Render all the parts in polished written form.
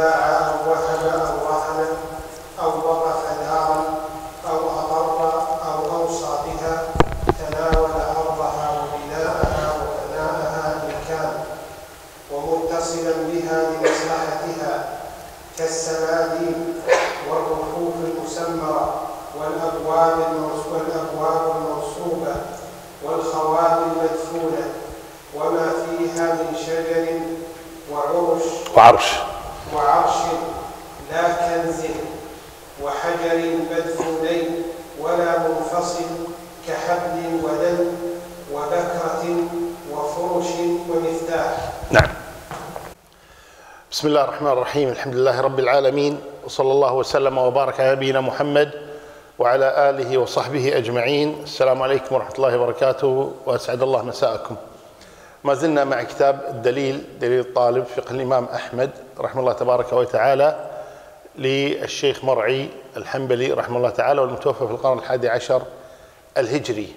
باع أو وهب أو رهن أو وقف دارا أو أقر أو أوصى بها تناول أرضها وبناءها وفناءها إن كان ومتصلا بها لمصلحتها كالسمادين والرفوف المسمرة والأبواب الموصوبة والخواب المدفونة وما فيها من شجر وعرش لا كنز وحجر مدفونين ولا منفصل كحبل ودم وبكرة وفرش ومفتاح. نعم. بسم الله الرحمن الرحيم. الحمد لله رب العالمين، وصلى الله وسلم وبارك على نبينا محمد وعلى آله وصحبه أجمعين. السلام عليكم ورحمة الله وبركاته، وأسعد الله مساءكم. ما زلنا مع كتاب الدليل، دليل الطالب، فقه الإمام أحمد رحمه الله تبارك وتعالى للشيخ مرعي الحنبلي رحمه الله تعالى، والمتوفى في القرن 11 الهجري.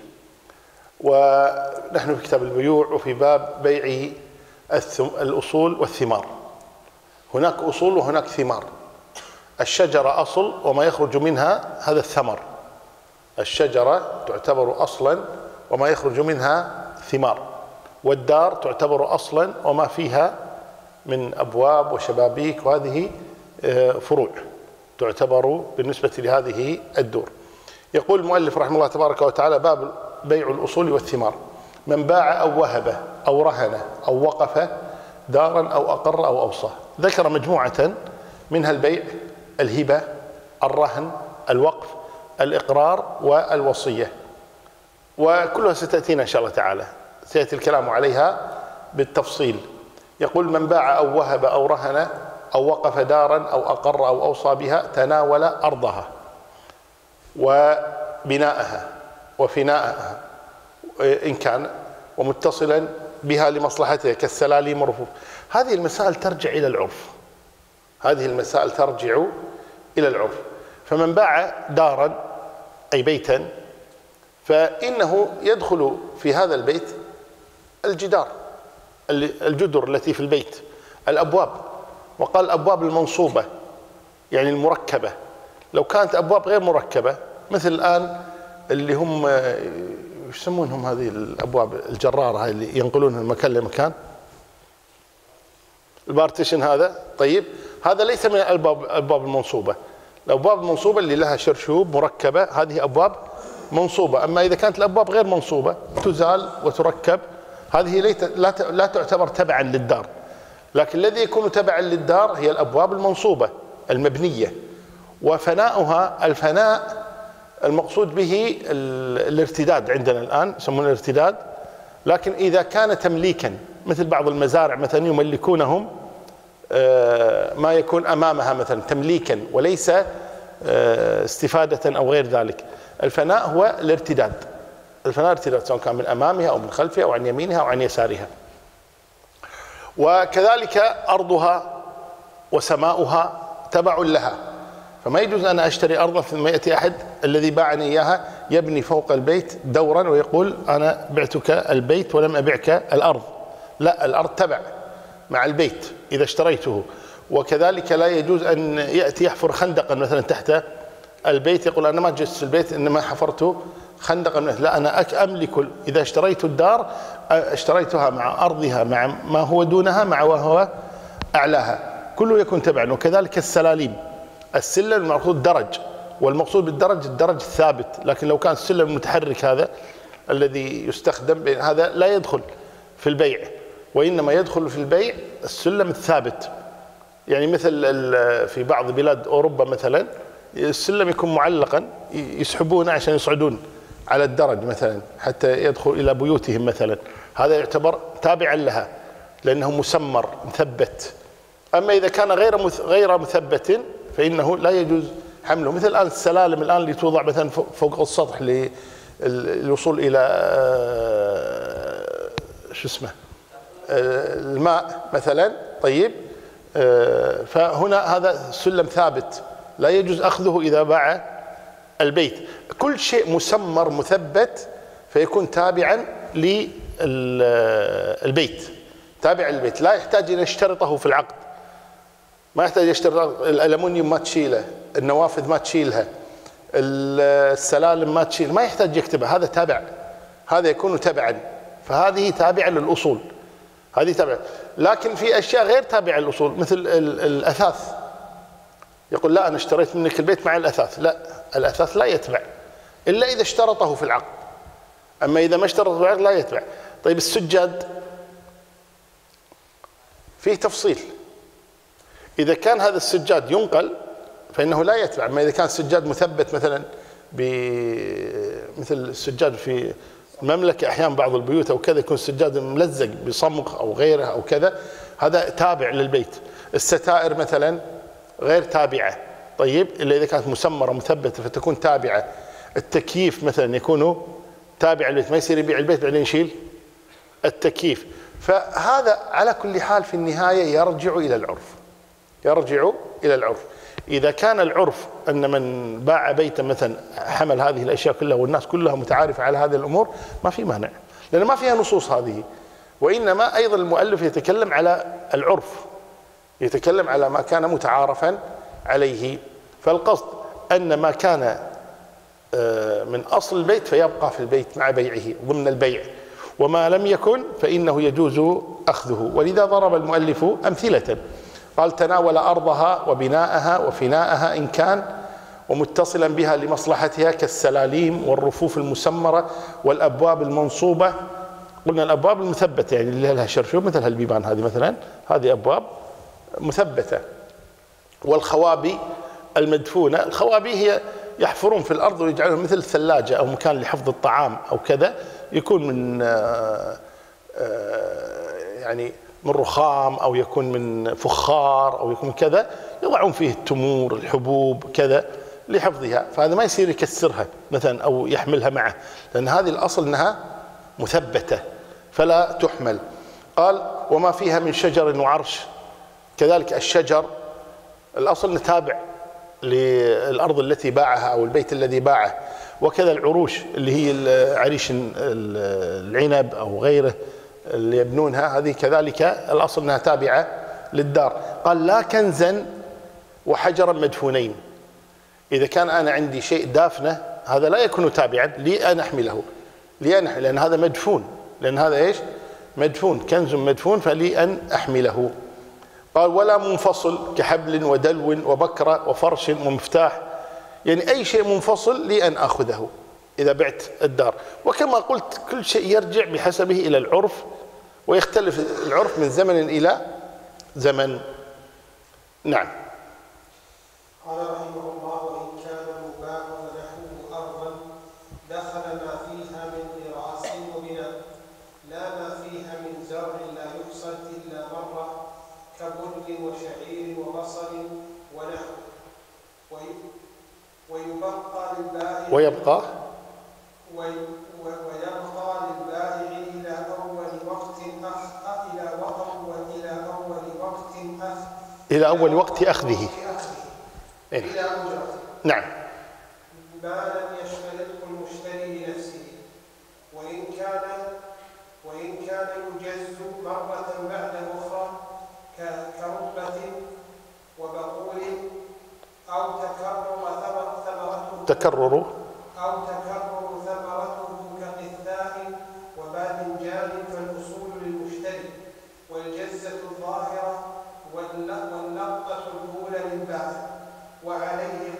ونحن في كتاب البيوع وفي باب بيع الأصول والثمار. هناك أصول وهناك ثمار. الشجرة أصل وما يخرج منها هذا الثمر. الشجرة تعتبر أصلا وما يخرج منها ثمار، والدار تعتبر أصلا وما فيها من أبواب وشبابيك، وهذه فروع تعتبر بالنسبة لهذه الدور. يقول المؤلف رحمه الله تبارك وتعالى: باب بيع الأصول والثمار. من باع أو وهب أو رهن أو وقف دارا أو أقر أو أوصى. ذكر مجموعة منها: البيع، الهبة، الرهن، الوقف، الإقرار، والوصية، وكلها ستأتينا إن شاء الله تعالى، سيأتي الكلام عليها بالتفصيل. يقول: من باع أو وهب أو رهن أو وقف دارا أو أقر أو أوصى بها تناول أرضها وبناءها وفناءها إن كان ومتصلا بها لمصلحتها كالسلاليم والرفوف. هذه المسائل ترجع إلى العرف. هذه المسائل ترجع إلى العرف. فمن باع دارا أي بيتا فإنه يدخل في هذا البيت الجدار، الجدر التي في البيت، الأبواب. وقال الأبواب المنصوبة يعني المركبة. لو كانت أبواب غير مركبة مثل الآن اللي هم يسمونهم هذه الأبواب الجرارة هاي اللي ينقلونها من مكان لمكان، البارتيشن هذا، طيب هذا ليس من الأبواب المنصوبة. الأبواب المنصوبة اللي لها شرشوب مركبة هذه أبواب منصوبة. أما إذا كانت الأبواب غير منصوبة تزال وتركب، هذه لا تعتبر تبعا للدار. لكن الذي يكون تبعا للدار هي الأبواب المنصوبة المبنية. وفناؤها، الفناء المقصود به الارتداد، عندنا الآن يسمونه الارتداد. لكن إذا كان تمليكا مثل بعض المزارع مثلا يملكونهم ما يكون أمامها مثلا تمليكا وليس استفادة أو غير ذلك. الفناء هو الارتداد. الفناء ارتداد سواء كان من أمامها أو من خلفها أو عن يمينها أو عن يسارها. وكذلك أرضها وسماؤها تبع لها. فما يجوز أن أشتري أرضا ثم يأتي أحد الذي باعني إياها يبني فوق البيت دورا ويقول أنا بعتك البيت ولم أبيعك الأرض. لا، الأرض تبع مع البيت إذا اشتريته. وكذلك لا يجوز أن يأتي يحفر خندقا مثلا تحت البيت يقول أنا ما جلست البيت إنما حفرت خندقا. لا، أنا أملك. إذا اشتريت الدار اشتريتها مع أرضها مع ما هو دونها مع وهو أعلاها، كله يكون تبعا. وكذلك السلاليم. السلم المقصود درج، والمقصود بالدرج الدرج الثابت. لكن لو كان السلم المتحرك هذا الذي يستخدم هذا لا يدخل في البيع، وإنما يدخل في البيع السلم الثابت. يعني مثل في بعض بلاد أوروبا مثلا السلم يكون معلقا يسحبونه عشان يصعدون على الدرج مثلا حتى يدخل إلى بيوتهم مثلا. هذا يعتبر تابعا لها لأنه مسمر مثبت. أما إذا كان غير مثبت فإنه لا يجوز حمله. مثل الآن السلالم الآن اللي توضع مثلا فوق السطح للوصول إلى شو اسمه الماء مثلا. طيب، فهنا هذا سلم ثابت لا يجوز أخذه إذا باع البيت. كل شيء مسمر مثبت فيكون تابعا للبيت، تابع للبيت، لا يحتاج أن يشترطه في العقد. ما يحتاج يشتري الألمنيوم ما تشيله، النوافذ ما تشيلها، السلالم ما تشيل، ما يحتاج يكتبها، هذا تابع، هذا يكون تبعا، فهذه تابعة للأصول، هذه تابعة. لكن في أشياء غير تابعة للأصول مثل الأثاث، يقول لا أنا اشتريت منك البيت مع الأثاث، لا، الأثاث لا يتبع إلا إذا اشترطه في العقد، أما إذا ما اشترطه في العقد لا يتبع. طيب السجاد فيه تفصيل، إذا كان هذا السجاد ينقل فإنه لا يتبع، أما إذا كان السجاد مثبت مثلا مثل السجاد في المملكة أحيانا بعض البيوت أو كذا يكون السجاد ملزق بصمغ أو غيره أو كذا، هذا تابع للبيت. الستائر مثلا غير تابعة، طيب إلا إذا كانت مسمرة مثبتة فتكون تابعة. التكييف مثلا يكون تابع للبيت، ما يصير يبيع البيت بعدين يشيل التكييف. فهذا على كل حال في النهاية يرجع إلى العرف، يرجع إلى العرف. إذا كان العرف أن من باع بيتا مثلا حمل هذه الأشياء كلها والناس كلها متعارفة على هذه الأمور ما في مانع، لأن ما فيها نصوص هذه. وإنما أيضا المؤلف يتكلم على العرف، يتكلم على ما كان متعارفا عليه. فالقصد أن ما كان من أصل البيت فيبقى في البيت مع بيعه ضمن البيع، وما لم يكن فإنه يجوز أخذه. ولذا ضرب المؤلف أمثلة، قال تناول أرضها وبناءها وفناءها إن كان ومتصلا بها لمصلحتها كالسلاليم والرفوف المسمرة والأبواب المنصوبة. قلنا الأبواب المثبتة يعني اللي لها شرشوب مثل هالبيبان هذه مثلا، هذه أبواب مثبتة. والخوابي المدفونة، الخوابي هي يحفرون في الأرض ويجعلون مثل ثلاجة أو مكان لحفظ الطعام أو كذا، يكون من يعني من رخام أو يكون من فخار أو يكون كذا، يضعون فيه التمور الحبوب كذا لحفظها، فهذا ما يصير يكسرها مثلا أو يحملها معه، لأن هذه الأصل أنها مثبتة فلا تحمل. قال وما فيها من شجر وعرش، كذلك الشجر الأصل نتابع للأرض التي باعها أو البيت الذي باعه، وكذا العروش اللي هي عريش العنب أو غيره اللي يبنونها، هذه كذلك الأصل أنها تابعة للدار. قال لا كنزا وحجرا مدفونين، إذا كان أنا عندي شيء دافنه هذا لا يكون تابعا لي أن أحمله، لأن هذا مدفون، لأن هذا إيش مدفون، كنز مدفون فلي أن أحمله. قال ولا منفصل كحبل ودلو وبكرة وفرش ومفتاح، يعني أي شيء منفصل لي أن أخذه إذا بعت الدار. وكما قلت كل شيء يرجع بحسبه إلى العرف، ويختلف العرف من زمن إلى زمن. نعم. قال رحمه الله وإن كان مباح ونحوه أرضا دخل ما فيها من إراس وبناء، لا ما فيها من زرع لا يحصد إلا مرة كبرد وشعير وبصل ونحو، ويبقى للبائع إلى أول وقت أخذه إلى أجرة، نعم، ما لم يشترطه المشتري لنفسه، وإن كان يجز مرة بعد أخرى كربة وبقول أو تكرر ثمرته كقثاء وباذنجان، فالأصول للمشتري والجزة الظاهرة واللقطة الأولى للبائع، وعليه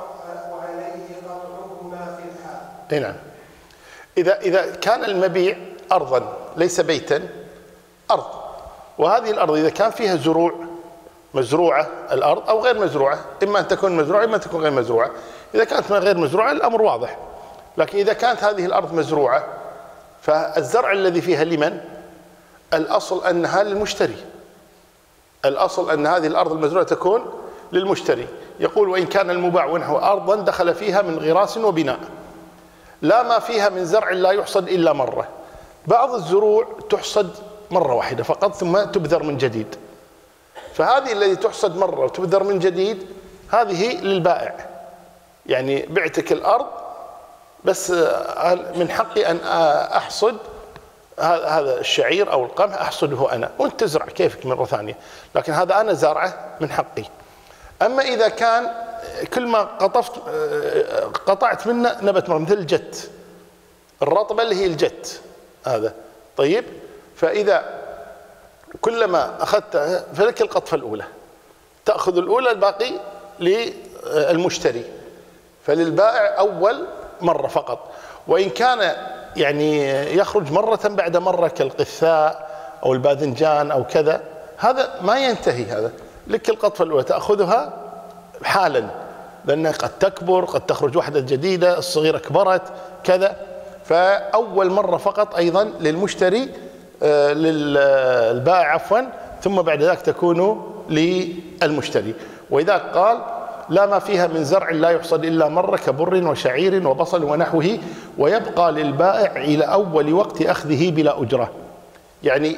قطعهما في الحال. نعم. إذا كان المبيع أرضا ليس بيتا، أرض، وهذه الأرض إذا كان فيها زروع مزروعة الأرض أو غير مزروعة، إما أن تكون مزروعة إما أن تكون غير مزروعة. إذا كانت غير مزروعة الأمر واضح، لكن إذا كانت هذه الأرض مزروعة فالزرع الذي فيها لمن؟ الأصل أنها للمشتري، الأصل أن هذه الأرض المزروعة تكون للمشتري. يقول وإن كان المباع ونحو أرضا دخل فيها من غراس وبناء، لا ما فيها من زرع لا يحصد إلا مرة. بعض الزروع تحصد مرة واحدة فقط ثم تبذر من جديد، فهذه التي تحصد مرة وتبذر من جديد هذه للبائع، يعني بعتك الأرض بس من حقي أن أحصد هذا الشعير أو القمح أحصده أنا، وأنت تزرع كيفك مرة ثانية، لكن هذا أنا زارعه من حقي. أما إذا كان كل ما قطعت منه نبت مثل الجت، الرطبة اللي هي الجت هذا، طيب، فإذا كلما أخذتها فلك القطفة الأولى، تأخذ الأولى، الباقي للمشتري، فللبائع أول مرة فقط. وإن كان يعني يخرج مرة بعد مرة كالقثاء أو الباذنجان أو كذا، هذا ما ينتهي، هذا لك القطفة الأولى تأخذها حالا، لأنها قد تكبر، قد تخرج واحدة جديدة، الصغيرة كبرت كذا، فأول مرة فقط أيضا للمشتري، للبائع عفوا، ثم بعد ذلك تكون للمشتري. وإذا قال لا ما فيها من زرع لا يحصد إلا مرة كبر وشعير وبصل ونحوه، ويبقى للبائع إلى أول وقت أخذه بلا أجرة. يعني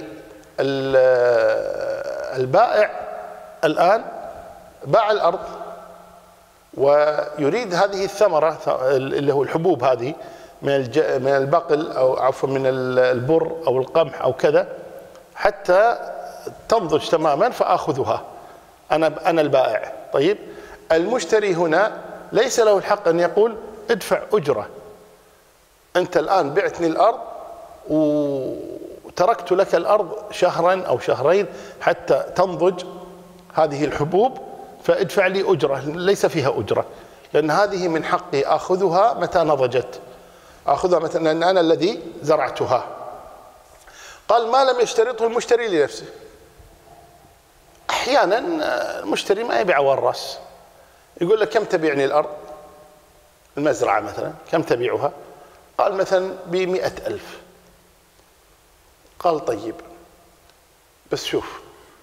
البائع الآن باع الأرض ويريد هذه الثمرة اللي هو الحبوب هذه من البقل أو عفوا من البر أو القمح أو كذا، حتى تنضج تماما فآخذها أنا البائع. طيب، المشتري هنا ليس له الحق أن يقول ادفع أجرة، أنت الآن بعتني الأرض وتركت لك الأرض شهرا أو شهرين حتى تنضج هذه الحبوب، فادفع لي أجرة. ليس فيها أجرة، لأن هذه من حقي آخذها متى نضجت، آخذها متى، لأن أنا الذي زرعتها. قال ما لم يشترطه المشتري لنفسه. أحيانا المشتري ما يبيع والراس، يقول لك كم تبيعني الأرض، المزرعة مثلا كم تبيعها؟ قال مثلا ب100,000. قال طيب، بس شوف،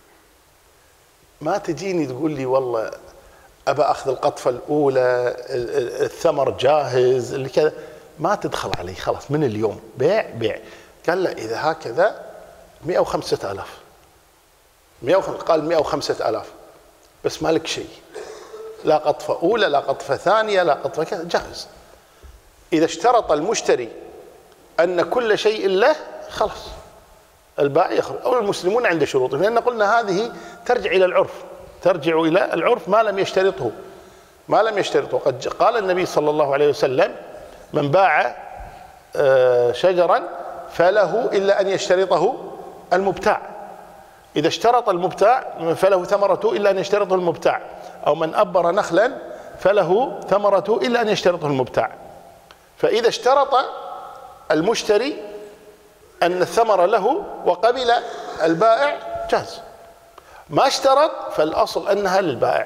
ما تجيني تقول لي والله أبى أخذ القطفة الأولى، الثمر جاهز اللي كذا، ما تدخل علي، خلاص من اليوم بيع. قال لا، إذا هكذا 105,000. قال 105,000، بس مالك شيء، لا قطفة أولى لا قطفة ثانية لا قطفة كذا، جاهز. إذا اشترط المشتري أن كل شيء له، خلاص البائع يخرج. أو المسلمون عند شروطهم، لأن قلنا هذه ترجع إلى العرف ما لم يشترطه. قد قال النبي صلى الله عليه وسلم من باع شجرا فله إلا أن يشترطه المبتاع. إذا اشترط المبتاع فله ثمرته إلا أن يشترطه المبتاع، أو من أبر نخلا فله ثمرته إلا أن يشترطه المبتاع. فإذا اشترط المشتري أن الثمر له وقبل البائع، جاز. ما اشترط فالأصل أنها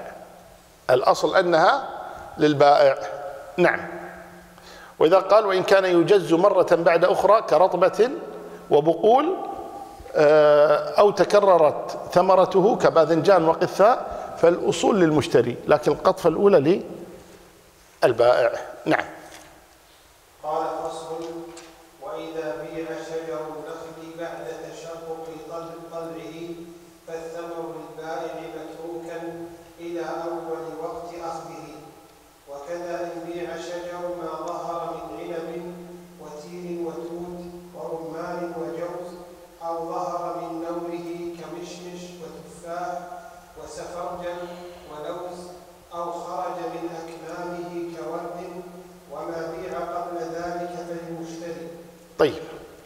للبائع. نعم. وإذا قال وإن كان يجز مرة بعد أخرى كرطبة وبقول أو تكررت ثمرته كباذنجان وقثاء، فالأصول للمشتري، لكن القطفة الأولى للبائع. نعم. قال فصل: وإذا بيع شجر النخل بعد تشقق طلعه فالثمر للبائع متروكا إلى أول وقت أخذه. وكذا إن بيع شجر ما ظهر من عنب وتين وتوت ورمان وجوز، أو ظهر من نوره كمشمش وتفاح وسفرجل ولوز، أو خرج من أكمامه كورد، وما بيع قبل ذلك فللمشتري. طيب،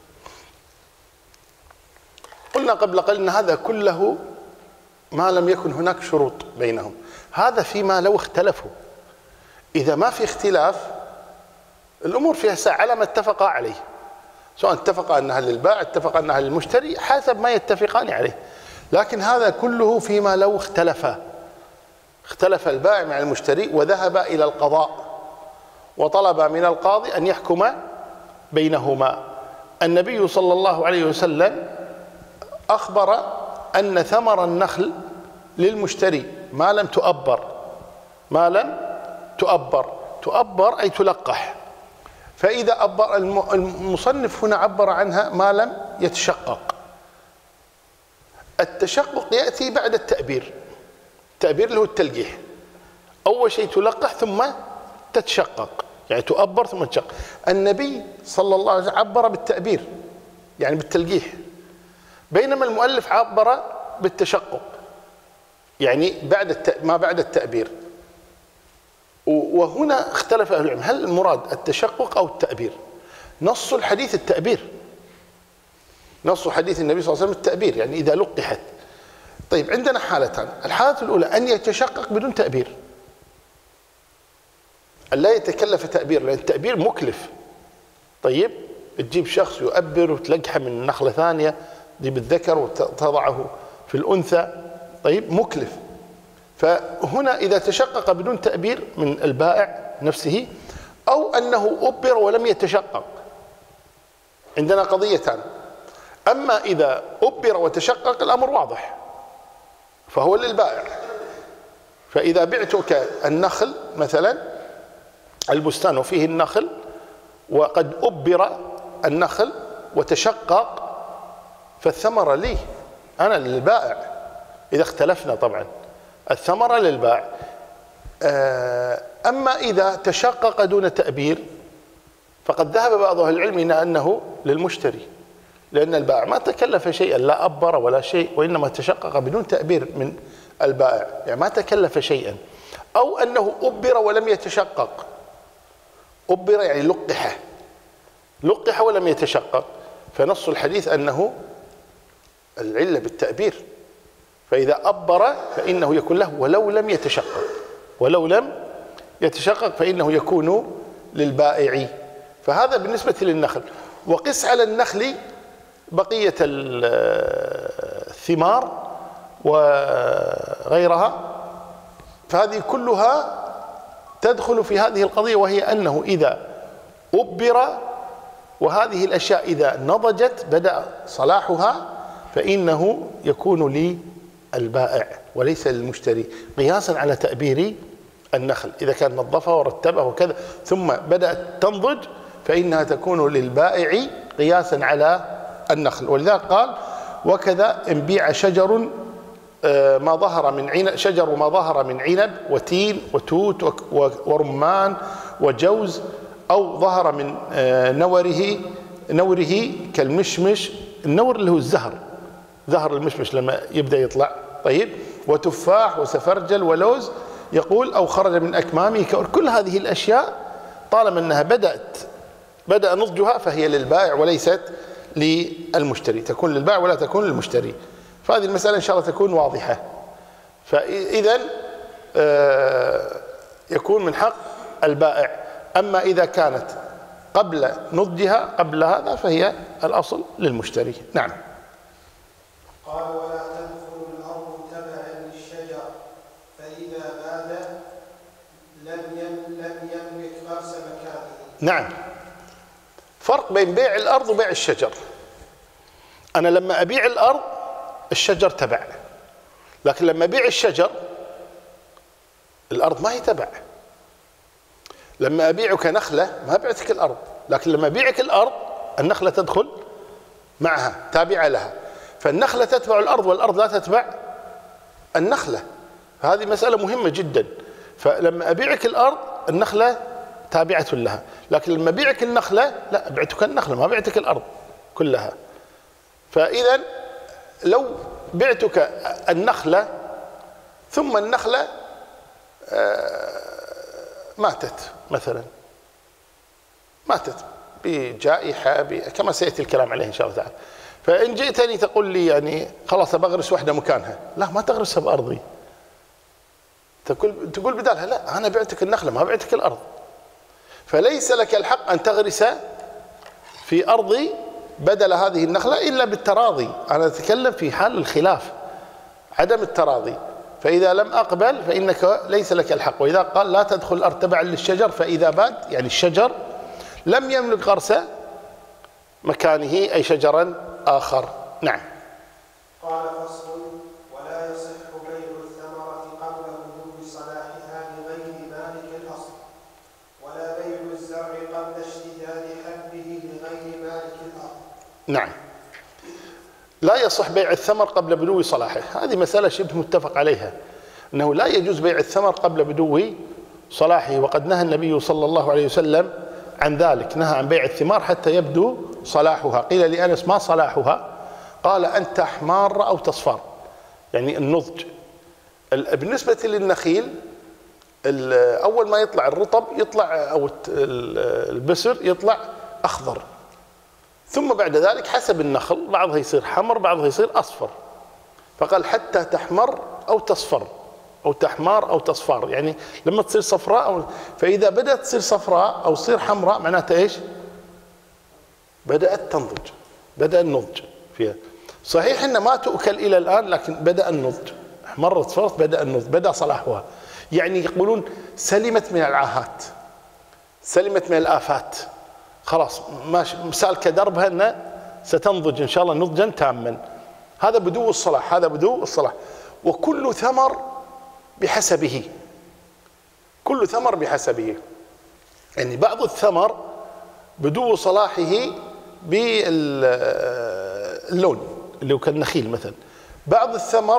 قلنا قبل قليل أن هذا كله ما لم يكن هناك شروط بينهم. هذا فيما لو اختلفوا. إذا ما في اختلاف الأمور فيها ساعة على ما اتفقا عليه، سواء اتفقا أنها للبائع اتفقا أنها للمشتري، حسب ما يتفقان عليه. لكن هذا كله فيما لو اختلف البائع مع المشتري وذهب إلى القضاء وطلب من القاضي أن يحكم بينهما. النبي صلى الله عليه وسلم أخبر أن ثمر النخل للمشتري ما لم تؤبر أي تلقح. فإذا أبر، المصنف هنا عبر عنها ما لم يتشقق. التشقق يأتي بعد التأبير. التأبير اللي هو التلقيح، أول شيء تلقح ثم تتشقق، يعني تؤبر ثم تشقق. النبي صلى الله عليه وسلم عبر بالتأبير، يعني بالتلقيح، بينما المؤلف عبر بالتشقق، يعني ما بعد التأبير. وهنا اختلف أهل العلم، هل المراد التشقق أو التأبير؟ نص الحديث التأبير، نص حديث النبي صلى الله عليه وسلم التأبير، يعني إذا لقحت. طيب عندنا حالتان، الحالة الأولى أن يتشقق بدون تأبير، أن لا يتكلف تأبير، لأن التأبير مكلف. طيب تجيب شخص يؤبر وتلقحه من نخلة ثانية، تجيب الذكر وتضعه في الأنثى، طيب مكلف. فهنا إذا تشقق بدون تأبير من البائع نفسه، أو أنه أبر ولم يتشقق، عندنا قضيتان. أما إذا أبر وتشقق الأمر واضح، فهو للبائع. فإذا بعتك النخل مثلا، البستان وفيه النخل وقد أبر النخل وتشقق، فالثمرة لي أنا للبائع، إذا اختلفنا طبعا الثمرة للبائع. أما إذا تشقق دون تأبير فقد ذهب بعض أهل العلم إلى أنه للمشتري، لأن البائع ما تكلف شيئا، لا أبر ولا شيء، وإنما تشقق بدون تأبير من البائع، يعني ما تكلف شيئا. أو أنه أبر ولم يتشقق، أبر يعني لقح ولم يتشقق، فنص الحديث أنه العلة بالتأبير، فإذا أبر فإنه يكون له ولو لم يتشقق فإنه يكون للبائع. فهذا بالنسبة للنخل. وقس على النخل بقية الثمار وغيرها، فهذه كلها تدخل في هذه القضية، وهي أنه إذا أبر وهذه الأشياء إذا نضجت بدأ صلاحها فإنه يكون للبائع وليس للمشتري، قياسا على تأبير النخل. إذا كان نظفها ورتبها وكذا ثم بدأت تنضج فإنها تكون للبائع قياسا على النخل. ولذلك قال: وكذا إن بيع شجر ما ظهر من عنب وتين وتوت ورمان وجوز، أو ظهر من نوره كالمشمش، النور اللي هو زهر المشمش لما يبدأ يطلع، طيب، وتفاح وسفرجل ولوز، يقول أو خرج من أكمامه، كل هذه الأشياء طالما أنها بدأ نضجها فهي للبائع وليست للمشتري، تكون للبائع ولا تكون للمشتري. فهذه المسألة إن شاء الله تكون واضحة. فإذا يكون من حق البائع. أما إذا كانت قبل نضجها قبل هذا فهي الأصل للمشتري. نعم. قال: ولا تدخل الأرض تبعا للشجر، فإذا باد لم يملك غرس مكانه. نعم، فرق بين بيع الأرض وبيع الشجر. أنا لما أبيع الأرض الشجر تبع، لكن لما أبيع الشجر الأرض ما هي تبع. لما أبيعك نخلة ما بعتك الأرض، لكن لما أبيعك الأرض النخلة تدخل معها تابعة لها، فالنخلة تتبع الأرض والأرض لا تتبع النخلة. فهذه مسألة مهمة جدا. فلما أبيعك الأرض النخلة تابعة لها، لكن لما أبيعك النخلة لا، بعتك النخلة ما بعتك الأرض كلها. فإذا لو بعتك النخلة ثم النخلة ماتت مثلا، ماتت بجائحة كما سيأتي الكلام عليه إن شاء الله تعالى، فإن جئتني تقول لي يعني خلاص بغرس واحدة مكانها، لا ما تغرسها بأرضي، تقول بدالها لا أنا بعتك النخلة ما بعتك الأرض، فليس لك الحق أن تغرس في أرضي بدل هذه النخلة إلا بالتراضي. أنا أتكلم في حال الخلاف، عدم التراضي. فإذا لم أقبل فإنك ليس لك الحق. وإذا قال لا تدخل الأرض تبعا للشجر، فإذا باد يعني الشجر لم يملك غرس مكانه أي شجرا آخر. نعم. قال: فصل: ولا يصح بيع الثمرة قبل بلوغ صلاحها لغير مالك الأصل، ولا بيع الزرع قبل اشتداد حبه لغير مالك الأرض. نعم، لا يصح بيع الثمر قبل بدو صلاحه. هذه مسألة شبه متفق عليها، أنه لا يجوز بيع الثمر قبل بدو صلاحه، وقد نهى النبي صلى الله عليه وسلم عن ذلك، نهى عن بيع الثمار حتى يبدو صلاحها. قيل لأنس ما صلاحها؟ قال أن تحمار أو تصفر، يعني النضج. بالنسبة للنخيل أول ما يطلع الرطب يطلع أو البسر يطلع أخضر، ثم بعد ذلك حسب النخل بعضها يصير حمر بعضها يصير أصفر، فقال حتى تحمر أو تصفر أو تحمار أو تصفر، يعني لما تصير صفراء فإذا بدأت تصير صفراء أو تصير حمراء معناتها إيش؟ بدأت تنضج، بدأ النضج فيها. صحيح إن ما تؤكل إلى الآن لكن بدأ النضج، احمرت صفرت بدأ النضج، بدأ صلاحها. يعني يقولون سلمت من العاهات، سلمت من الآفات، خلاص ماشي مسالكة دربها أن ستنضج إن شاء الله نضجا تاما. هذا بدو الصلاح، هذا بدو الصلاح. وكل ثمر بحسبه، كل ثمر بحسبه. يعني بعض الثمر بدو صلاحه باللون اللي هو كالنخيل مثلا، بعض الثمر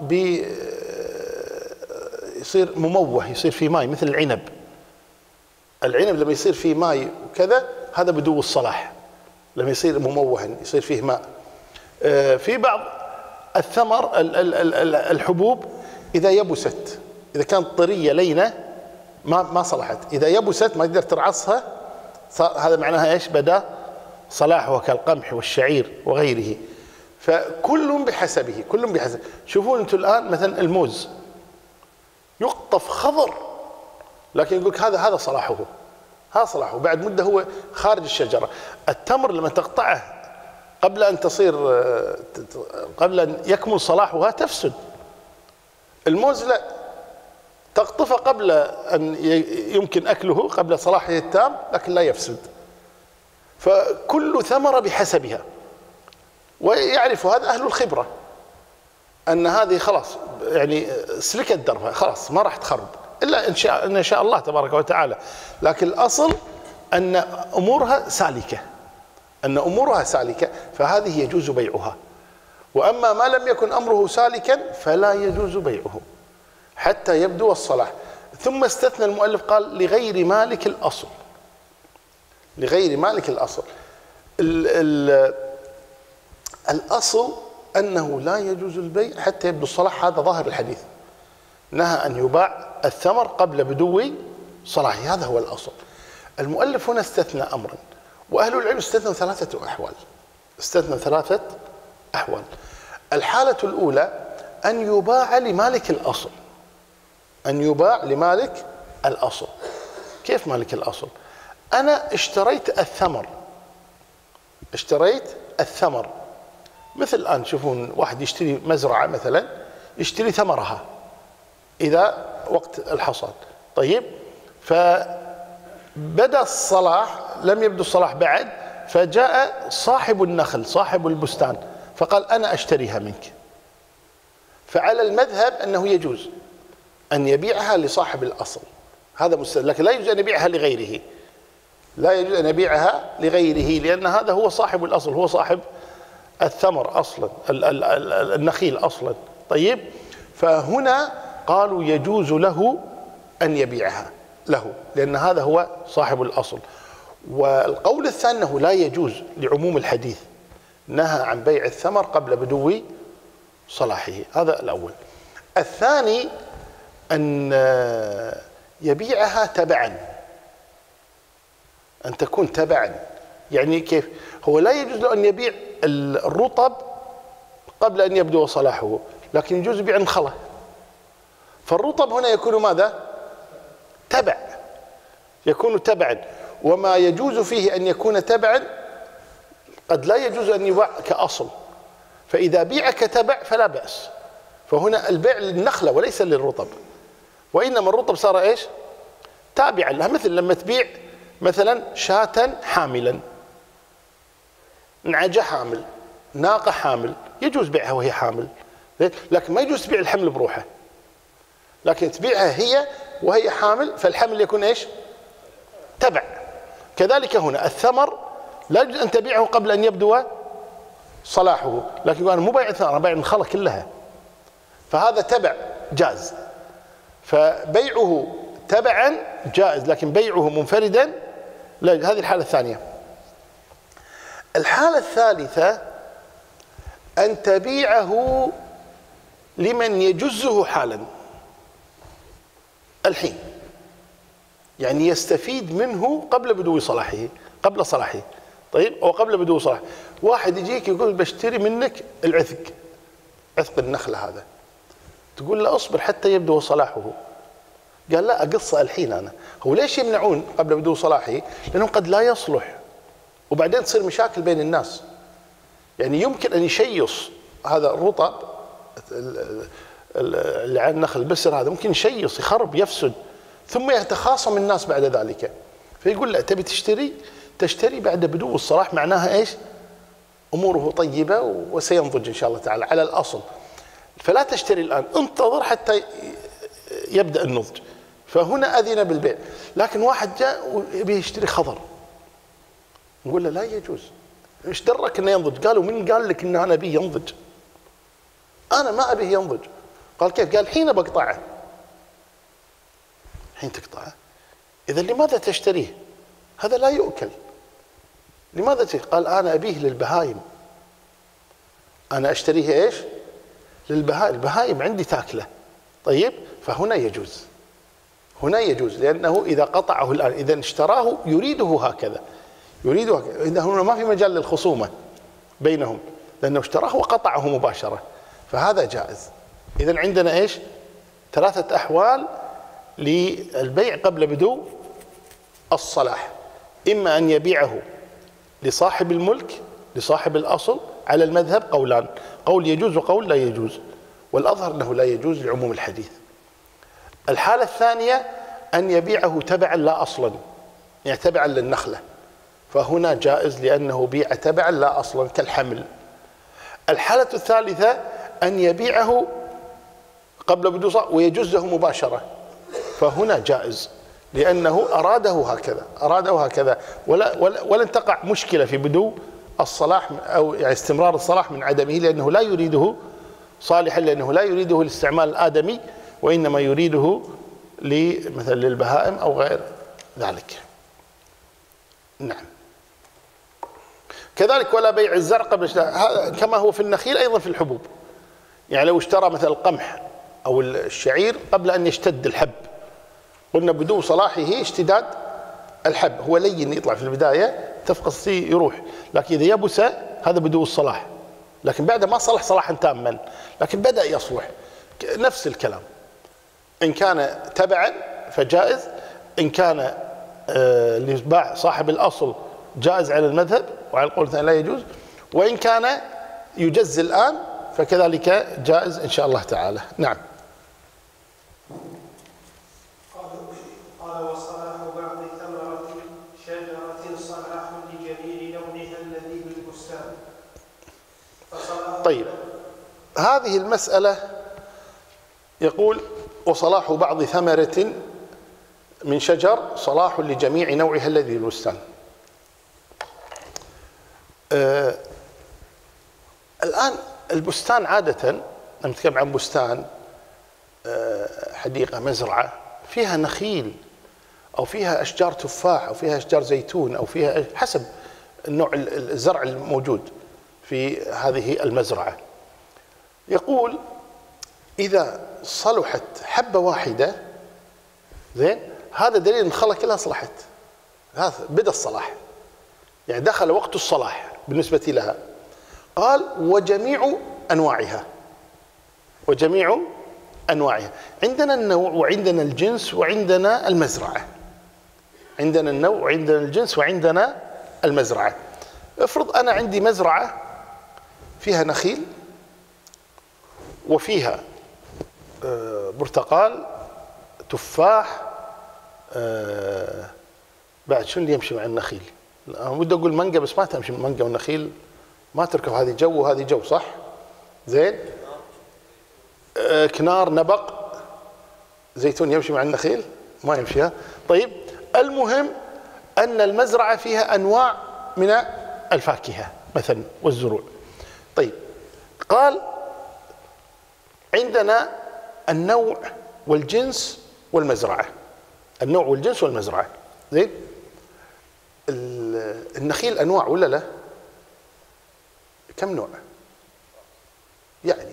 يصير مموه، يصير فيه ماء مثل العنب. العنب لما يصير فيه ماء وكذا هذا بدو الصلاح، لما يصير مموها يصير فيه ماء. في بعض الثمر الحبوب إذا يبست، إذا كانت طرية لينة ما صلحت، إذا يبست ما تقدر ترعصها، هذا معناها إيش؟ بدأ صلاحها كالقمح والشعير وغيره. فكل بحسبه، كل بحسب. شوفون أنتم الآن مثلا الموز يقطف خضر لكن يقولك هذا صلاحه، هذا صلاحه، بعد مدة هو خارج الشجرة. التمر لما تقطعه قبل أن تصير، قبل أن يكمل صلاحها تفسد. الموز لا، تقطفه قبل أن يمكن أكله، قبل صلاحه التام، لكن لا يفسد. فكل ثمرة بحسبها، ويعرف هذا أهل الخبرة أن هذه خلاص يعني سلكت دربها، خلاص ما راح تخرب إلا إن شاء الله تبارك وتعالى. لكن الأصل أن أمورها سالكة، أن أمورها سالكة، فهذه يجوز بيعها. وأما ما لم يكن أمره سالكا فلا يجوز بيعه حتى يبدو الصلاح. ثم استثنى المؤلف قال لغير مالك الأصل، لغير مالك الأصل. الأصل أنه لا يجوز البيع حتى يبدو الصلاح، هذا ظاهر الحديث، نهى أن يباع الثمر قبل بدو صلاحه، هذا هو الأصل. المؤلف هنا استثنى أمرا، وأهل العلم استثنوا ثلاثة أحوال، استثنوا ثلاثة أحوال. الحالة الأولى أن يباع لمالك الأصل، أن يباع لمالك الأصل. كيف مالك الأصل؟ أنا اشتريت الثمر، اشتريت الثمر، مثل الآن شوفون واحد يشتري مزرعة مثلا، يشتري ثمرها إذا وقت الحصاد، طيب، فبدأ الصلاح، لم يبدو الصلاح بعد، فجاء صاحب النخل صاحب البستان فقال أنا أشتريها منك. فعلى المذهب أنه يجوز أن يبيعها لصاحب الأصل، هذا مستثنى، لكن لا يجوز أن يبيعها لغيره، لا يجوز أن يبيعها لغيره، لأن هذا هو صاحب الأصل، هو صاحب الثمر أصلا، النخيل أصلا، طيب. فهنا قالوا يجوز له أن يبيعها له، لأن هذا هو صاحب الأصل. والقول الثاني أنه لا يجوز لعموم الحديث، نهى عن بيع الثمر قبل بدو صلاحه، هذا الأول. الثاني أن يبيعها تبعا، أن تكون تبعا. يعني كيف؟ هو لا يجوز له أن يبيع الرطب قبل أن يبدو صلاحه، لكن يجوز يبيع النخلة. فالرطب هنا يكون ماذا؟ تبع، يكون تبعا. وما يجوز فيه أن يكون تبعا قد لا يجوز أن يباع كأصل، فإذا بيع كتبع فلا بأس. فهنا البيع للنخلة وليس للرطب، وإنما الرطب صار إيش؟ تابعا لها. مثل لما تبيع مثلا شاة حاملا، نعجة حامل، ناقة حامل، يجوز بيعها وهي حامل، لكن ما يجوز تبيع الحمل بروحه، لكن تبيعها هي وهي حامل، فالحمل يكون إيش؟ تبع. كذلك هنا الثمر لا يجوز أن تبيعه قبل أن يبدو صلاحه، لكن أنا مو بايع الثمر، أنا بايع النخلة كلها، فهذا تبع جاز. فبيعه تبعا جائز، لكن بيعه منفردا لا. هذه الحالة الثانية. الحالة الثالثة أن تبيعه لمن يجزه حالا الحين، يعني يستفيد منه قبل بدو صلاحه، قبل صلاحه. طيب، أو قبل بدو صلاحه. واحد يجيك يقول بشتري منك العثق، عثق النخلة هذا، تقول له اصبر حتى يبدو صلاحه. قال لا، أقصه الحين أنا. هو ليش يمنعون قبل بدو صلاحه؟ لأنه قد لا يصلح وبعدين تصير مشاكل بين الناس. يعني يمكن أن يشيص هذا الرطب اللي على النخل البسر هذا، ممكن يشيص، يخرب، يفسد، ثم يتخاصم الناس بعد ذلك. فيقول لا، تبي تشتري بعد بدو الصلاح، معناها ايش؟ اموره طيبه وسينضج ان شاء الله تعالى على الاصل. فلا تشتري الان، انتظر حتى يبدا النضج. فهنا اذن بالبيع. لكن واحد جاء ويبي يشتري خضر، نقول له لا يجوز. ايش درك انه ينضج؟ قالوا من قال لك ان انا ابيه ينضج؟ انا ما ابيه ينضج. قال كيف؟ قال حين بقطعه. حين تقطعه؟ اذا لماذا تشتريه؟ هذا لا يؤكل. لماذا تشتريه؟ قال انا ابيه للبهايم. انا اشتريه ايش؟ للبهايم، البهايم عندي تاكله. طيب، فهنا يجوز، هنا يجوز، لانه اذا قطعه الان، اذا اشتراه يريده هكذا، يريده هكذا، إذا هنا ما في مجال للخصومه بينهم، لانه اشتراه وقطعه مباشره، فهذا جائز. اذا عندنا ايش؟ 3 أحوال للبيع قبل بدو الصلاح. إما أن يبيعه لصاحب الملك، لصاحب الأصل، على المذهب قولان، قول يجوز وقول لا يجوز، والأظهر أنه لا يجوز لعموم الحديث. الحالة الثانية أن يبيعه تبعا لا أصلا، يعني تبعا للنخلة، فهنا جائز لأنه بيع تبعا لا أصلا كالحمل. الحالة الثالثة أن يبيعه قبل بدو صلاح ويجزه مباشرة، فهنا جائز لأنه أراده هكذا، ولن تقع مشكلة في بدو الصلاح أو يعني استمرار الصلاح من عدمه، لأنه لا يريده صالحا، لأنه لا يريده للاستعمال الآدمي، وإنما يريده مثلا للبهائم أو غير ذلك. نعم. كذلك ولا بيع الزرع قبل كما هو في النخيل أيضا في الحبوب. يعني لو اشترى مثلا القمح أو الشعير قبل أن يشتد الحب، قلنا بدو صلاحه اشتداد الحب، هو لين يطلع في البداية، تفقس فيه يروح، لكن إذا يبس هذا بدو الصلاح. لكن بعد ما صلح صلاحا تاما، لكن بدأ يصلح، نفس الكلام. إن كان تبعا فجائز، إن كان لباع صاحب الأصل جائز على المذهب، وعلى القول الثاني لا يجوز، وإن كان يجز الآن فكذلك جائز إن شاء الله تعالى. نعم. قال وصلاح بعض ثمرة شجرة صلاح لجميع لونها الذي بالبستان. طيب، هذه المسألة يقول وصلاح بعض ثمرة من شجر صلاح لجميع نوعها الذي بالبستان. الآن البستان عادة لما نتكلم عن بستان، حديقة، مزرعة فيها نخيل أو فيها أشجار تفاح أو فيها أشجار زيتون أو فيها حسب النوع الزرع الموجود في هذه المزرعة. يقول إذا صلحت حبة واحدة زين، هذا دليل أن الخلق كلها صلحت، هذا بدأ الصلاح، يعني دخل وقت الصلاح بالنسبة لها. قال وجميع أنواعها، وجميع أنواعها. عندنا النوع وعندنا الجنس وعندنا المزرعة، عندنا النوع وعندنا الجنس وعندنا المزرعة. افرض أنا عندي مزرعة فيها نخيل وفيها برتقال، تفاح، بعد شو اللي يمشي مع النخيل؟ أنا ودي أقول مانجا بس ما تمشي، مانجا والنخيل ما تركب، هذه جو وهذه جو، صح؟ زين. كنار، نبق، زيتون يمشي مع النخيل؟ ما يمشيها. طيب، المهم أن المزرعة فيها أنواع من الفاكهة مثلا والزروع. طيب، قال عندنا النوع والجنس والمزرعة، النوع والجنس والمزرعة. زين. النخيل أنواع ولا لا؟ كم نوع؟ يعني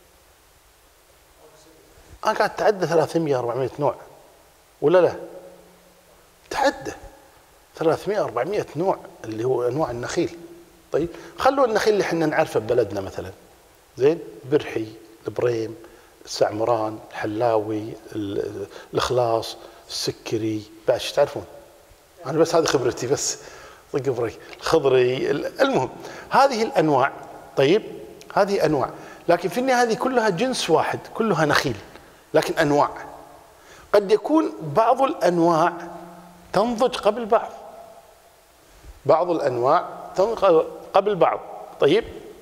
أنا قاعد تعدى 300 400 نوع ولا لا؟ تعدى 300 400 نوع اللي هو أنواع النخيل. طيب خلوا النخيل اللي احنا نعرفه ببلدنا مثلا، زين، برحي، البريم، السعمران، الحلاوي، الإخلاص، السكري، بعد ايش تعرفون؟ أنا بس هذه خبرتي، بس طق بريك، الخضري، المهم هذه الأنواع. طيب هذه أنواع، لكن في النهاية هذه كلها جنس واحد، كلها نخيل لكن أنواع. قد يكون بعض الأنواع تنضج قبل بعض، بعض الأنواع تنضج قبل بعض. طيب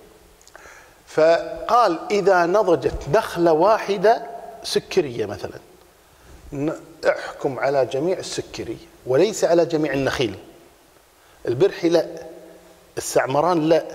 فقال إذا نضجت نخلة واحدة سكرية مثلا احكم على جميع السكري وليس على جميع النخيل. البرحي لا، السعمران لا،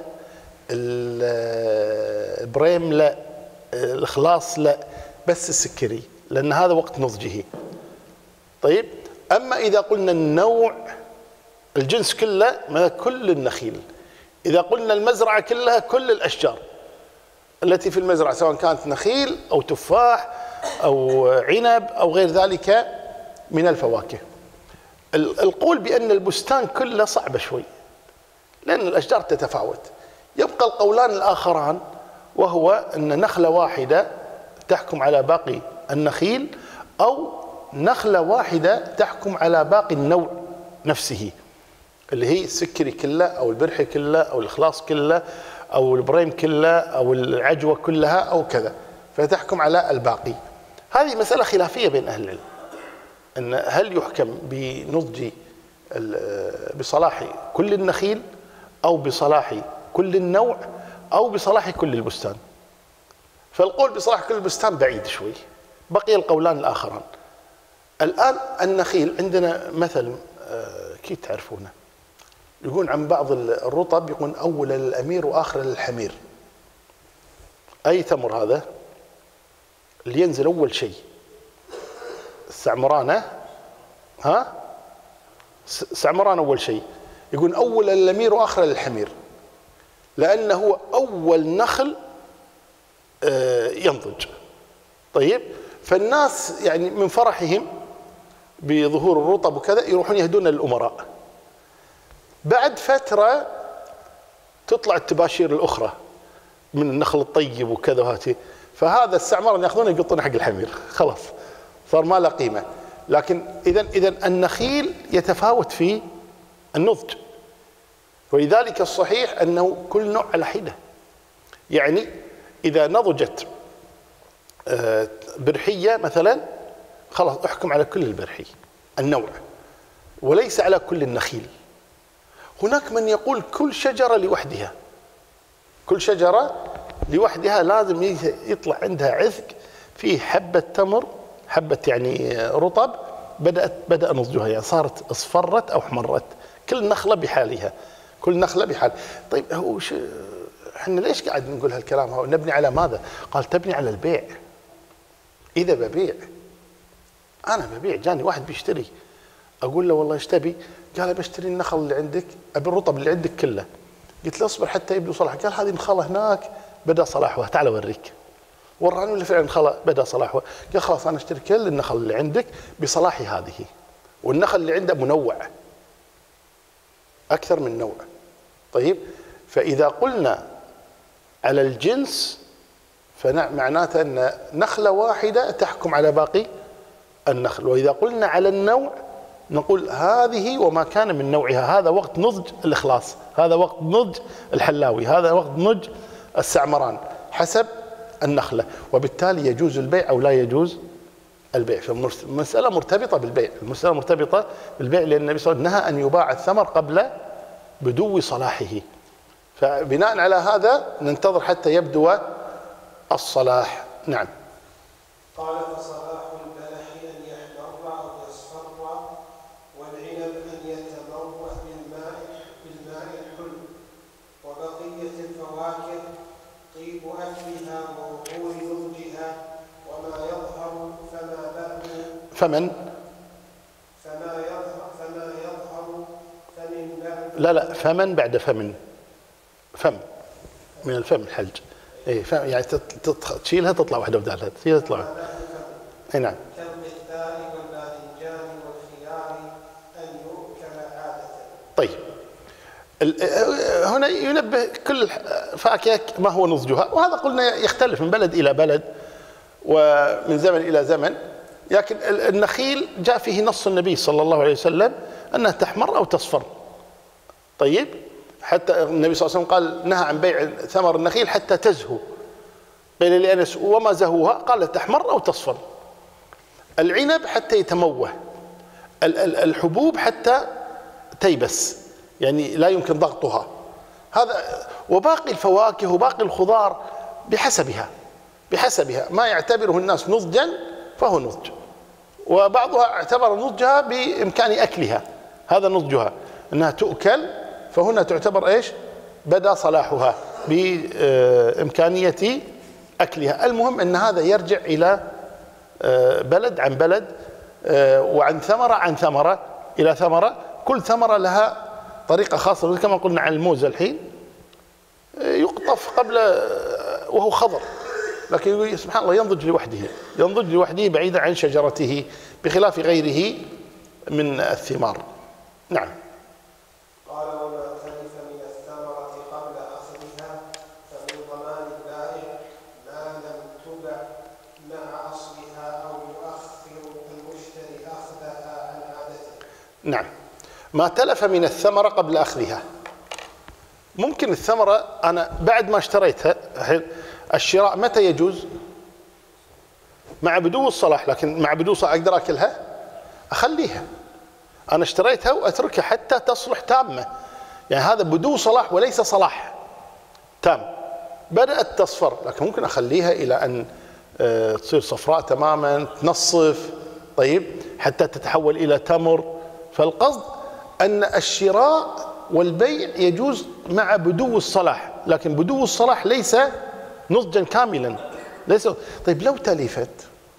البريم لا، الإخلاص لا، بس السكري، لأن هذا وقت نضجه. طيب أما إذا قلنا النوع الجنس كله، كل النخيل، إذا قلنا المزرعة كلها كل الأشجار التي في المزرعة سواء كانت نخيل أو تفاح أو عنب أو غير ذلك من الفواكه. القول بأن البستان كله صعبة شوي لأن الأشجار تتفاوت. يبقى القولان الآخران، وهو أن نخلة واحدة تحكم على باقي النخيل أو نخلة واحدة تحكم على باقي النوع نفسه، اللي هي السكري كله أو البرحي كله أو الإخلاص كله أو البريم كله أو العجوة كلها أو كذا، فتحكم على الباقي. هذه مسألة خلافية بين أهل العلم، أن هل يحكم بنضج بصلاح كل النخيل أو بصلاح كل النوع أو بصلاح كل البستان. فالقول بصلاح كل البستان بعيد شوي، بقي القولان الآخران. الآن النخيل عندنا مثل كيف تعرفونه، يقول عن بعض الرطب يقول أول للأمير وآخر للحمير. أي تمر هذا اللي ينزل أول شيء؟ السعمران، ها سعمران أول شيء، يقول أول للأمير وآخر للحمير، لأنه هو أول نخل ينضج. طيب فالناس يعني من فرحهم بظهور الرطب وكذا يروحون يهدون للأمراء. بعد فترة تطلع التباشير الأخرى من النخل الطيب وكذا وهاتي، فهذا السعمران ياخذونه يقطونه حق الحمير، خلاص صار ما له قيمة. لكن إذا النخيل يتفاوت في النضج، ولذلك الصحيح أنه كل نوع على حدة. يعني إذا نضجت برحية مثلا خلاص احكم على كل البرحي النوع وليس على كل النخيل. هناك من يقول كل شجرة لوحدها، كل شجرة لوحدها لازم يطلع عندها عذق فيه حبة تمر، حبة يعني رطب بدأ نضجها، يعني صارت اصفرت أو احمرت، كل نخلة بحالها، كل نخلة بحال. طيب هو احنا ليش قاعد نقول هالكلام؟ هو نبني على ماذا؟ قال تبني على البيع. إذا ببيع، أنا ببيع، جاني واحد بيشتري، أقول له والله ايش تبي؟ قال بشتري النخل اللي عندك، أبي الرطب اللي عندك كله. قلت له اصبر حتى يبدو صلاحه. قال هذه نخلة هناك بدأ صلاحها، تعال أوريك. وراني اللي فعلا نخلة بدأ صلاحها. قال خلاص أنا أشتري كل النخل اللي عندك بصلاحي هذه، والنخل اللي عنده منوع أكثر من نوع. طيب فإذا قلنا على الجنس فمعناته أن نخلة واحدة تحكم على باقي النخل، وإذا قلنا على النوع نقول هذه وما كان من نوعها، هذا وقت نضج الإخلاص، هذا وقت نضج الحلاوي، هذا وقت نضج السعمران، حسب النخلة. وبالتالي يجوز البيع أو لا يجوز البيع. فالمسألة مرتبطة بالبيع، المسألة مرتبطة بالبيع، لأن النبي صلى الله عليه وسلم نهى أن يباع الثمر قبل بدو صلاحه. فبناء على هذا ننتظر حتى يبدو الصلاح. نعم. قال فصلاح البلح أن يحمر أو يصفر، والعنب أن يتموه بالماء الحلو، وبقية الفواكه طيب أكلها ووقوع نضجها، وما يظهر فما بعد فمن بعد لا فمن بعد فمن من الفم الحلج. اي يعني تشيلها تطلع واحده بدالها، تشيلها تطلع. اي نعم. كالقثاء والباذنجان والخيار ان يؤكل عاده. طيب هنا ينبه كل فاكهه ما هو نضجها، وهذا قلنا يختلف من بلد الى بلد ومن زمن الى زمن، لكن النخيل جاء فيه نص النبي صلى الله عليه وسلم انها تحمر او تصفر. طيب حتى النبي صلى الله عليه وسلم قال نهى عن بيع ثمر النخيل حتى تزهو، قيل لأنس وما زهوها؟ قال تحمر أو تصفر. العنب حتى يتموه، الحبوب حتى تيبس، يعني لا يمكن ضغطها. هذا وباقي الفواكه وباقي الخضار بحسبها ما يعتبره الناس نضجا فهو نضج، وبعضها اعتبر نضجها بإمكان أكلها، هذا نضجها أنها تؤكل، فهنا تعتبر إيش؟ بدا صلاحها بإمكانية أكلها. المهم أن هذا يرجع إلى بلد عن بلد، وعن ثمرة عن ثمرة إلى ثمرة، كل ثمرة لها طريقة خاصة. كما قلنا عن الموز الحين يقطف قبل وهو خضر، لكن سبحان الله ينضج لوحده بعيدا عن شجرته، بخلاف غيره من الثمار. نعم. قال وما تلف من الثمرة قبل أخذها فمن ضمان البائع ما لم تبع مع أصلها أو يؤخر المشتري أخذها عن عادته. نعم. ما تلف من الثمرة قبل أخذها، ممكن الثمرة أنا بعد ما اشتريتها، الشراء متى يجوز؟ مع بدو الصلاح، لكن مع بدو الصلاح أقدر أكلها؟ أخليها. أنا اشتريتها وأتركها حتى تصلح تامة، يعني هذا بدو صلاح وليس صلاح تام. بدأت تصفر، لكن ممكن أخليها إلى أن تصير صفراء تماما، تنصف، طيب، حتى تتحول إلى تمر. فالقصد أن الشراء والبيع يجوز مع بدو الصلاح، لكن بدو الصلاح ليس نضجا كاملا، ليس. طيب لو تلفت،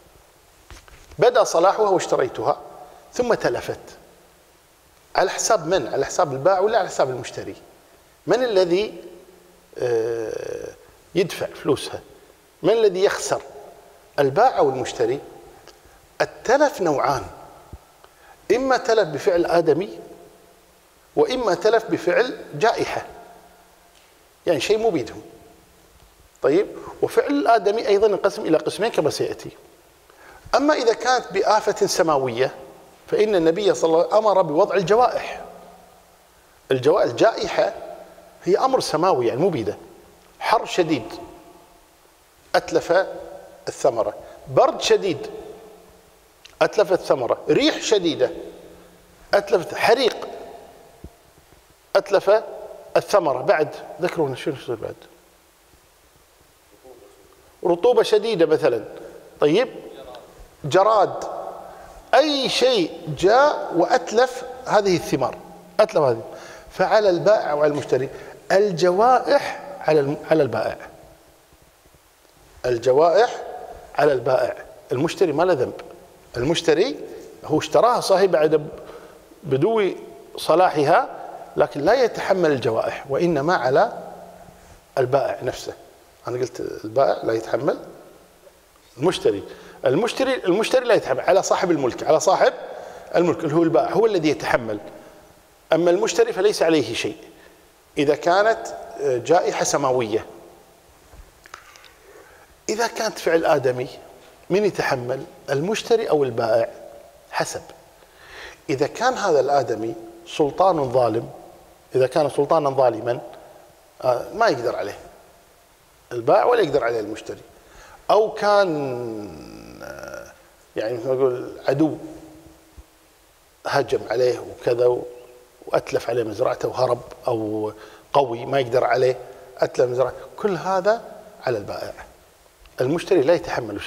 بدأ صلاحها واشتريتها ثم تلفت، على حساب من؟ على حساب البائع ولا على حساب المشتري؟ من الذي يدفع فلوسها؟ من الذي يخسر؟ البائع أو المشتري؟ التلف نوعان، إما تلف بفعل آدمي، وإما تلف بفعل جائحة، يعني شيء مو بيدهم. طيب، وفعل الآدمي أيضا ينقسم إلى قسمين كما سيأتي. أما إذا كانت بآفة سماوية فإن النبي صلى الله عليه وسلم أمر بوضع الجوائح. الجائحة هي أمر سماوي، يعني مو بيده. حر شديد أتلف الثمرة، برد شديد أتلف الثمرة، ريح شديدة أتلف، حريق أتلف الثمرة. بعد ذكرونا شنو يصير بعد؟ رطوبة شديدة مثلا، طيب، جراد، أي شيء جاء وأتلف هذه الثمار، أتلف هذه، فعلى البائع وعلى المشتري الجوائح على البائع، الجوائح على البائع. المشتري ما له ذنب، المشتري هو اشتراها صحيح بعد بدو صلاحها، لكن لا يتحمل الجوائح، وإنما على البائع نفسه. أنا قلت البائع لا يتحمل، المشتري لا يتحمل، على صاحب الملك، اللي هو البائع هو الذي يتحمل. أما المشتري فليس عليه شيء إذا كانت جائحة سماوية. إذا كانت فعل آدمي من يتحمل؟ المشتري أو البائع؟ حسب. إذا كان هذا الآدمي سلطان ظالم، إذا كان سلطانا ظالما ما يقدر عليه البائع ولا يقدر عليه المشتري، أو كان يعني مثل ما نقول عدو هجم عليه وكذا وأتلف عليه مزرعته وهرب، أو قوي ما يقدر عليه أتلف مزرعته، كل هذا على البائع. المشتري لا يتحمل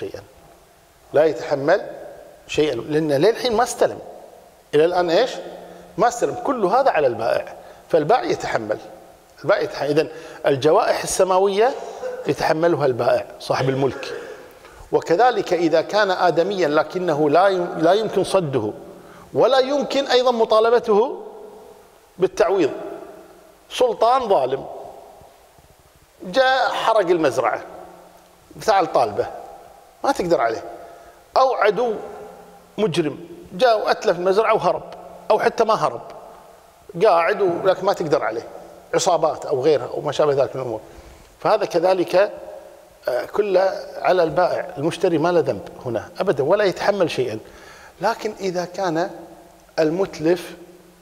شيئا، لأنه للحين ما استلم، إلى الآن إيش؟ ما استلم، كل هذا على البائع، فالبائع يتحمل. إذن الجوائح السماوية يتحملها البائع صاحب الملك. وكذلك إذا كان آدميا لكنه لا يمكن صده ولا يمكن أيضا مطالبته بالتعويض، سلطان ظالم جاء حرق المزرعة، تعال طالبه ما تقدر عليه، أو عدو مجرم جاء وأتلف المزرعة وهرب، أو حتى ما هرب قاعد ولكن ما تقدر عليه، عصابات أو غيرها أو ما شابه ذلك من الأمور، فهذا كذلك كله على البائع. المشتري ما له ذنب هنا أبدا ولا يتحمل شيئا. لكن إذا كان المتلف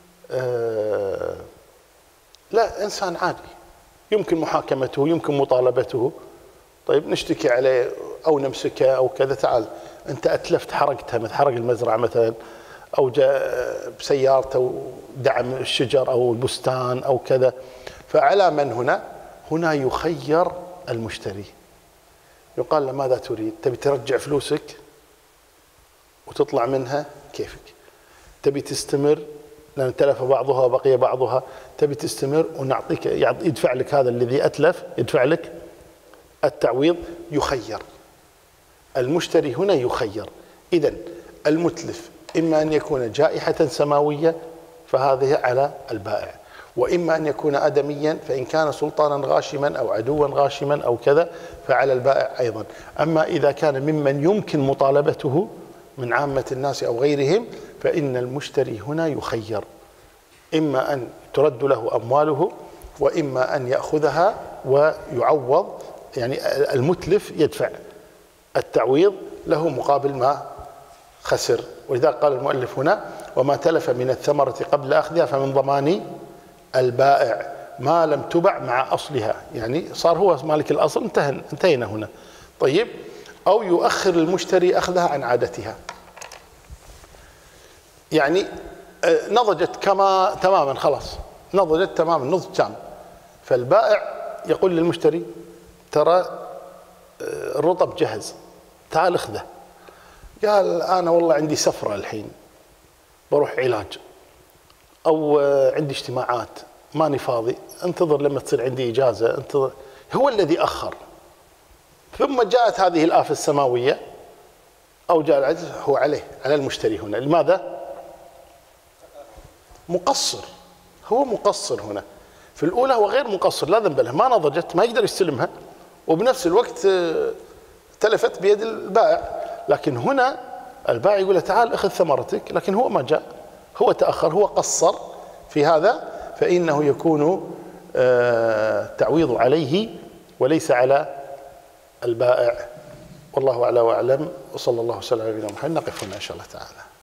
لا إنسان عادي يمكن محاكمته، يمكن مطالبته، طيب نشتكي عليه أو نمسكه أو كذا، تعال أنت أتلفت حرقتها، حرق المزرعة مثلا، أو جاء بسيارته ودعم الشجر أو البستان أو كذا، فعلى من هنا يخير المشتري، يقال له ماذا تريد؟ تبي ترجع فلوسك وتطلع منها كيفك، تبي تستمر لأن تلف بعضها وبقي بعضها، تبي تستمر ونعطيك يدفع لك هذا الذي أتلف، يدفع لك التعويض، يخير المشتري هنا يخير. إذن المتلف إما أن يكون جائحة سماوية فهذه على البائع، وإما أن يكون أدميا، فإن كان سلطانا غاشما أو عدوا غاشما أو كذا فعلى البائع أيضا. أما إذا كان ممن يمكن مطالبته من عامة الناس أو غيرهم فإن المشتري هنا يخير، إما أن ترد له أمواله وإما أن يأخذها ويعوض، يعني المتلف يدفع التعويض له مقابل ما خسر. ولذلك قال المؤلف هنا وما تلف من الثمرة قبل أخذها فمن ضمان البائع ما لم تبع مع أصلها، يعني صار هو مالك الأصل، انتهينا هنا. طيب، أو يؤخر المشتري أخذها عن عادتها، يعني نضجت كما تماما، خلاص نضجت تماما نضج تام، فالبائع يقول للمشتري ترى الرطب جهز تعال اخذه، قال أنا والله عندي سفرة الحين بروح علاج أو عندي اجتماعات ماني فاضي، انتظر لما تصير عندي إجازة، انتظر. هو الذي أخر، ثم جاءت هذه الآفة السماوية أو جاء العجز، هو عليه، على المشتري هنا. لماذا؟ مقصر، هو مقصر هنا. في الأولى هو غير مقصر، لا ذنب له، ما نضجت، ما يقدر يستلمها، وبنفس الوقت تلفت بيد البائع. لكن هنا البائع يقول له تعال اخذ ثمرتك، لكن هو ما جاء، هو تأخر، هو قصر في هذا، فإنه يكون تعويض عليه وليس على البائع. والله أعلى وأعلم، وصلى الله وسلم على نبينا محمد. نقف هنا إن شاء الله تعالى.